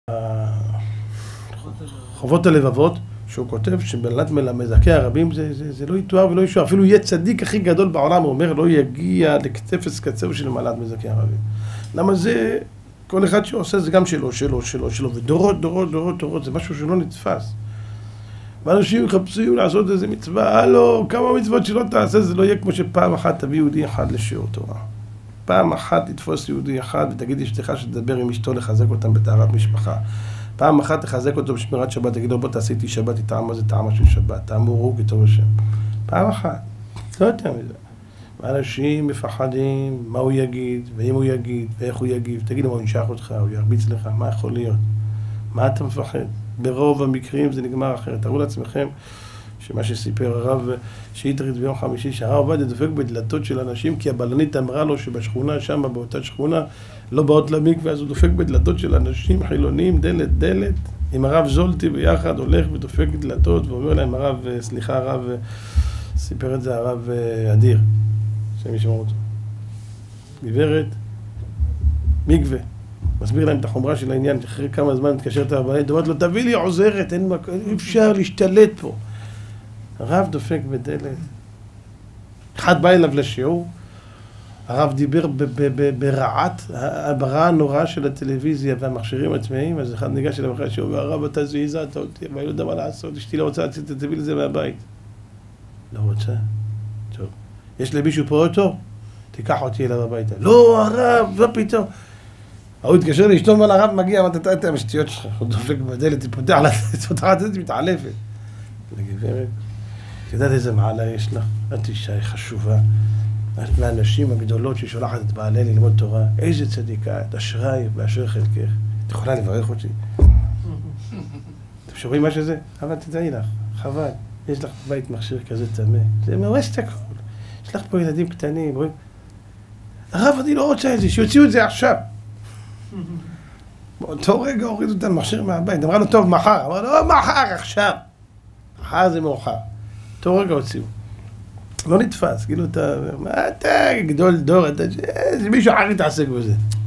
חובות הלבבות, שהוא כותב שבלת מזכי הרבים זה לא יתואר ולא ישוע, אפילו יהיה צדיק הכי גדול בעולם, הוא אומר, לא יגיע לכתפס קצהו של מעלת מזכי הרבים. למה זה, כל אחד שעושה זה גם שלו, ודורות, זה משהו שלא נתפס. ואנשים יחפשו לעשות איזה מצווה, הלו, כמה מצוות שלא תעשה, זה לא יהיה כמו שפעם אחת תביא יהודי אחד לשיעור תורה. פעם אחת תתפוס יהודי אחד ותגיד אשתך שתדבר עם אשתו לחזק אותם בטהרת משפחה. פעם אחת תחזק אותו בשמירת שבת, תגיד לו בוא תעשי איתי שבת, תטעם מה זה טעמה של שבת, תאמרו כטוב השם. פעם אחת, לא יותר מזה. ואנשים מפחדים מה הוא יגיד, ואם הוא יגיד, ואיך הוא יגיב. תגיד לו, הוא ינשך אותך, הוא ירביץ לך, מה יכול להיות? מה אתה מפחד? ברוב המקרים זה נגמר אחרת. תראו לעצמכם שמה שסיפר הרב שטרית ביום חמישי, שהרב עובדיה דופק בדלתות של אנשים, כי הבלנית אמרה לו שבשכונה שם, באותה שכונה, לא באות למקווה, אז הוא דופק בדלתות של אנשים חילונים, דלת. עם הרב זולטי ביחד הולך ודופק דלתות, ואומר להם הרב, סליחה הרב, סיפר את זה הרב אדיר, שהם ישמעו אותו. גברת, מקווה. מסביר להם את החומרה של העניין, אחרי כמה זמן מתקשרת הרבנית, אומרת לו, תביא לי עוזרת, אין אפשר להשתלט פה. הרב דופק בדלת. אחד בא אליו לשיעור, הרב דיבר ברעה הנוראה של הטלוויזיה והמכשירים עצמאיים, אז אחד ניגש אליו אחרי השיעור, והרב אתה זעזעת אותי, אבל אני לא יודע מה לעשות, אשתי לא רוצה לצאת, תביא לזה מהבית. לא רוצה? טוב. יש למישהו פה אוטו? תיקח אותי אליו הביתה. לא, הרב, לא פתאום. הוא התקשר לאשתו, אבל הרב מגיע, אמרת, אתה המשטיות שלך, הוא דופק בדלת, היא פותח לתת, מתעלפת. לגברת, את יודעת איזה מעלה יש לך? את אישה היא חשובה. את מהנשים הגדולות ששולחת את בעלי ללמוד תורה. איזה צדיקה, את אשראי באשר חלקך. את יכולה לברך אותי. אתם שומעים מה שזה? אבל תדעי לך, חבל. יש לך בית מכשיר כזה טמא. זה מרס את הכל. יש לך פה ילדים קטנים, רואים? הרב, אני לא רוצה את זה, שיוציאו את זה עכשיו. באותו רגע הורידו את המכשיר מהבית. אמרה לו, טוב, מחר. אמרה לו, לא, מחר, עכשיו. מחר זה מאוחר. אותו רגע הוציאו. לא נתפס, כאילו אתה, מה אתה גדול דור, אתה, מישהו אחר יתעסק בזה.